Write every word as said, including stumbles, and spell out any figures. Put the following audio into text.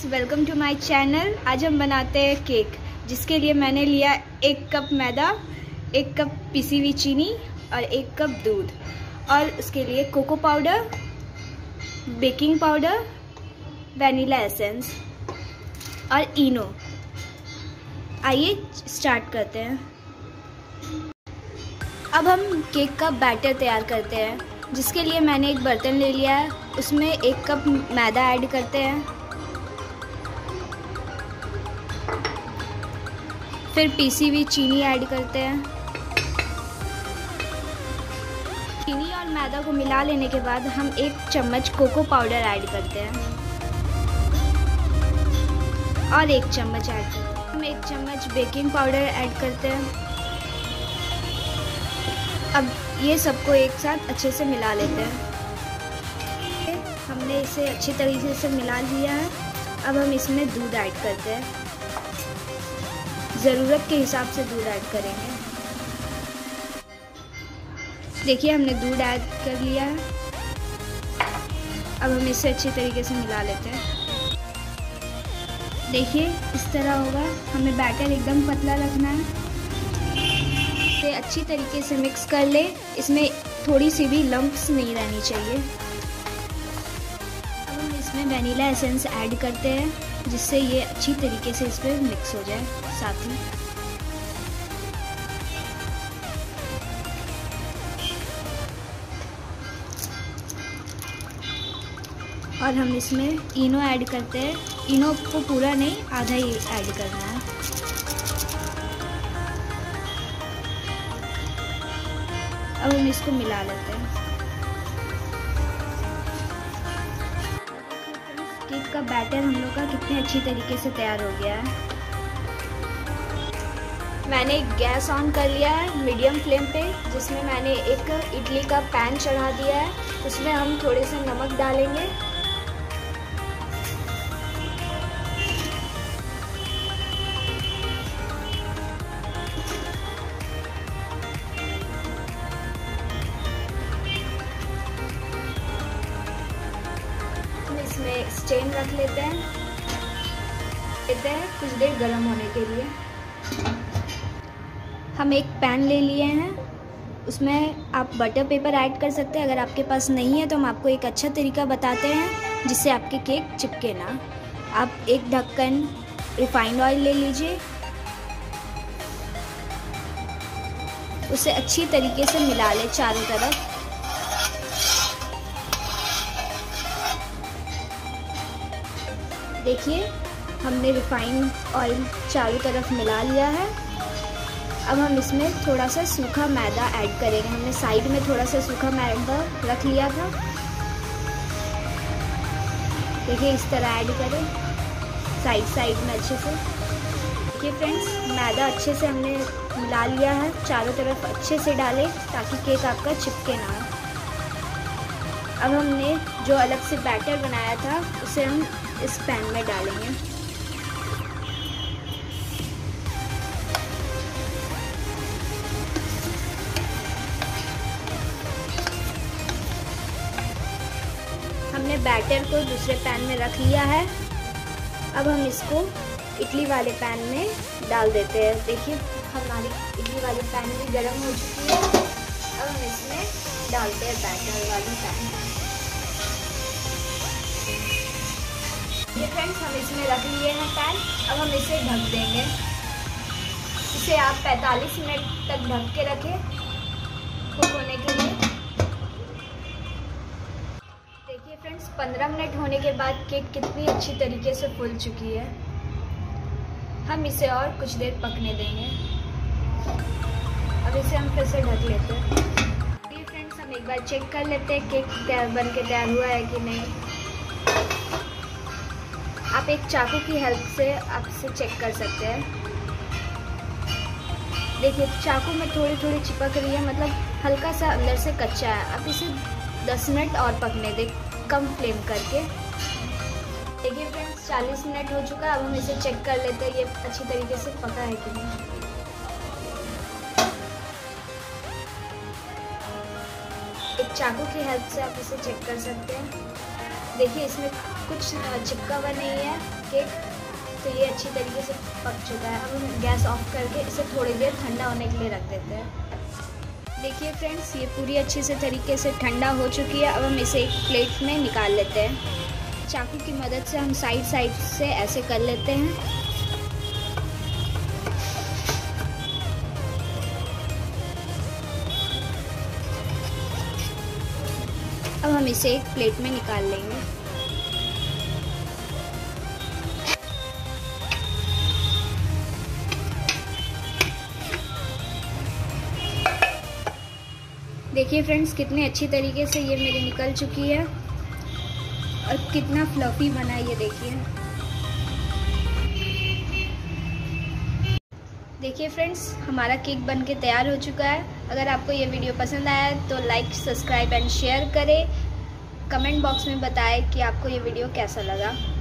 Welcome to my channel. आज हम बनाते हैं केक, जिसके लिए मैंने लिया एक कप मैदा, एक कप पिसी हुई चीनी और एक कप दूध, और उसके लिए cocoa powder, baking powder, vanilla essence और इनो। आइए स्टार्ट करते हैं। अब हम केक का बैटर तैयार करते हैं, जिसके लिए मैंने एक बर्तन ले लिया है। उसमें एक कप मैदा ऐड करते हैं, फिर पीसी हुई चीनी ऐड करते हैं। चीनी और मैदा को मिला लेने के बाद हम एक चम्मच कोको पाउडर ऐड करते हैं और एक चम्मच ऐड करते हैं। हम एक चम्मच बेकिंग पाउडर ऐड करते हैं। अब ये सबको एक साथ अच्छे से मिला लेते हैं। हमने इसे अच्छी तरीके से मिला लिया है। अब हम इसमें दूध ऐड करते हैं। ज़रूरत के हिसाब से दूध ऐड करेंगे। देखिए, हमने दूध ऐड कर लिया है। अब हम इसे अच्छी तरीके से मिला लेते हैं। देखिए, इस तरह होगा। हमें बैटर एकदम पतला रखना है। इसे अच्छी तरीके से मिक्स कर ले। इसमें थोड़ी सी भी लम्प्स नहीं रहनी चाहिए। अब हम इसमें वनीला एसेंस ऐड करते हैं, जिससे ये अच्छी तरीके से इस पर मिक्स हो जाए साथ ही। और हम इसमें इनो ऐड करते हैं। इनो को पूरा नहीं, आधा ही ऐड करना है। अब हम इसको मिला लेते हैं। केक का बैटर हम लोग का कितने अच्छी तरीके से तैयार हो गया है। मैंने गैस ऑन कर लिया है मीडियम फ्लेम पे, जिसमें मैंने एक इडली का पैन चढ़ा दिया है। उसमें हम थोड़े से नमक डालेंगे। इसमें स्टैंड रख लेते हैं लेते हैं कुछ देर गर्म होने के लिए। हम एक पैन ले लिए हैं। उसमें आप बटर पेपर ऐड कर सकते हैं। अगर आपके पास नहीं है तो हम आपको एक अच्छा तरीका बताते हैं, जिससे आपके केक चिपके ना। आप एक ढक्कन रिफाइंड ऑयल ले लीजिए। उसे अच्छी तरीके से मिला लें चारों तरफ। देखिए, हमने रिफाइंड ऑयल चारों तरफ मिला लिया है। अब हम इसमें थोड़ा सा सूखा मैदा ऐड करेंगे। हमने साइड में थोड़ा सा सूखा मैदा रख लिया था। देखिए, इस तरह ऐड करें साइड साइड में अच्छे से। देखिए फ्रेंड्स, मैदा अच्छे से हमने मिला लिया है। चारों तरफ अच्छे से डालें ताकि केक आपका चिपके ना। अब हमने जो अलग से बैटर बनाया था, उसे हम इस पैन में डालेंगे। हमने बैटर को दूसरे पैन में रख लिया है। अब हम इसको इडली वाले पैन में डाल देते हैं। देखिए, हमारी इडली वाली पैन भी गर्म हो चुकी है। अब हम इसमें डालते हैं बैटर वाली पैन। ये फ्रेंड्स, हम इसमें रख लिए हैं पैन। अब हम इसे ढक देंगे। इसे आप पैंतालीस मिनट तक ढक के रखें कुक होने के लिए। देखिए फ्रेंड्स, पंद्रह मिनट होने के बाद केक कितनी अच्छी तरीके से फूल चुकी है। हम इसे और कुछ देर पकने देंगे। अब इसे हम फिर से ढक लेते हैं। ये फ्रेंड्स, हम एक बार चेक कर लेते हैं केक तैयार बन के तैयार हुआ है कि नहीं। आप एक चाकू की हेल्प से आप इसे चेक कर सकते हैं। देखिए, चाकू में थोड़ी थोड़ी चिपक रही है, मतलब हल्का सा अंदर से कच्चा है। आप इसे दस मिनट और पकने दें कम फ्लेम करके। देखिए फ्रेंड्स, चालीस मिनट हो चुका है। अब हम इसे चेक कर लेते हैं ये अच्छी तरीके से पका है कि नहीं। एक चाकू की हेल्प से आप इसे चेक कर सकते हैं। देखिए इसमें कुछ चिपका हुआ नहीं है केक, तो ये अच्छी तरीके से पक चुका है। अब हम गैस ऑफ करके इसे थोड़ी देर ठंडा होने के लिए रख देते हैं। देखिए फ्रेंड्स, ये पूरी अच्छी से तरीके से ठंडा हो चुकी है। अब हम इसे एक प्लेट में निकाल लेते हैं। चाकू की मदद से हम साइड साइड से ऐसे कर लेते हैं। अब हम इसे एक प्लेट में निकाल लेंगे। देखिए फ्रेंड्स, कितने अच्छी तरीके से ये मेरी निकल चुकी है और कितना फ्लफी बना है ये देखिए। देखिए फ्रेंड्स, हमारा केक बन के तैयार हो चुका है। अगर आपको ये वीडियो पसंद आया तो लाइक, सब्सक्राइब एंड शेयर करें। कमेंट बॉक्स में बताएं कि आपको ये वीडियो कैसा लगा।